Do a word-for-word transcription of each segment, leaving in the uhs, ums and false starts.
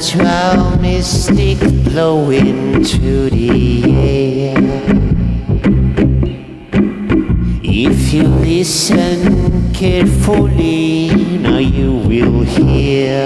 natural mystic blowing through the air. If you listen carefully, now you will hear.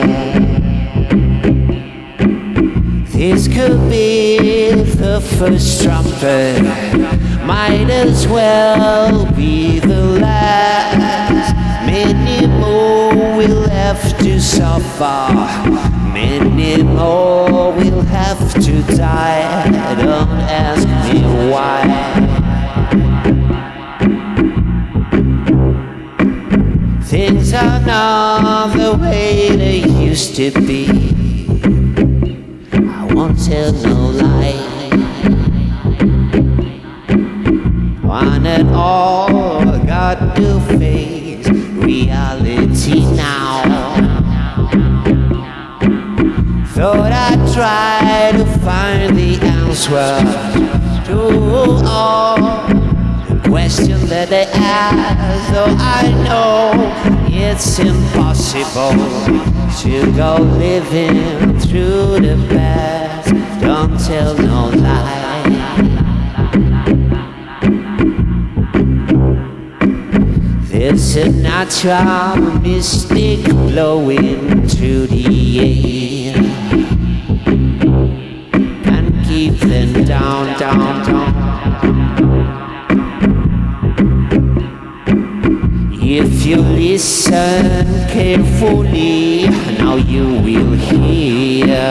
This could be the first trumpet, might as well be the last. Many more will have to suffer, many more will have to die. Don't ask me why. Things are not the way they used to be. I won't tell no lie. One and all got to face reality now. Thought I'd try to find the answer to all the questions that they ask, though I know it's impossible to go living through the past. Don't tell no lie. There's a natural mystic blowing through the air, and keep them down, down, down. If you listen carefully, now you will hear.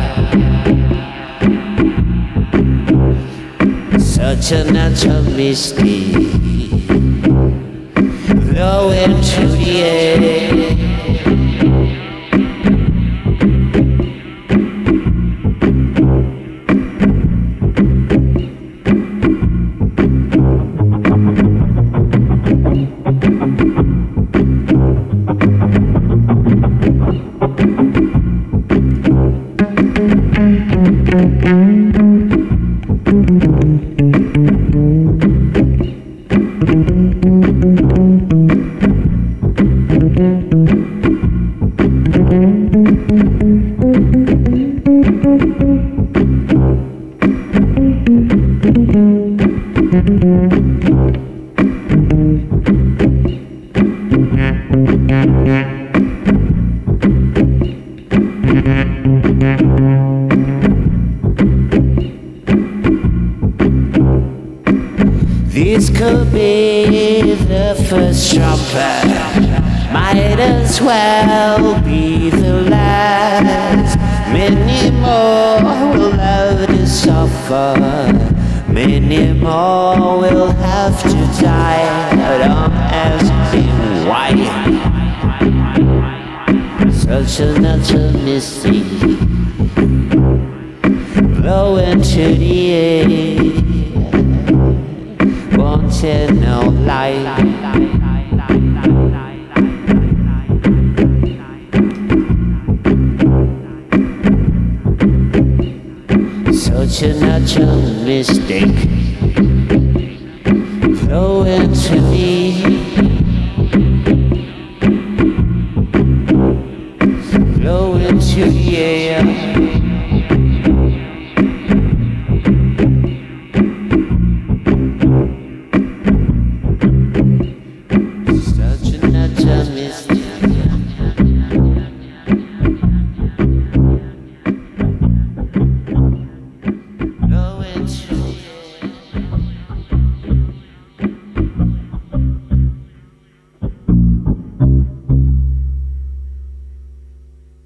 Such a natural mystic blowing through the air. This could be the first trumpet, might as well be the last. Many more will have to suffer, many more will have to die. Don't ask me why. Such a natural mystic blowing through the air. Won't tell no lie. Such a natural mistake flowing to me, flowing to the air. Such a natural mistake.